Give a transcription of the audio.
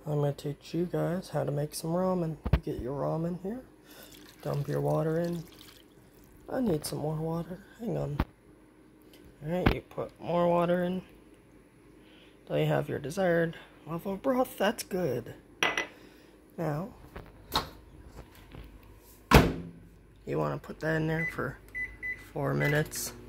I'm going to teach you guys how to make some ramen. You get your ramen here, dump your water in. I need some more water. Hang on. Alright, you put more water in until you have your desired level of broth. That's good. Now, you want to put that in there for 4 minutes.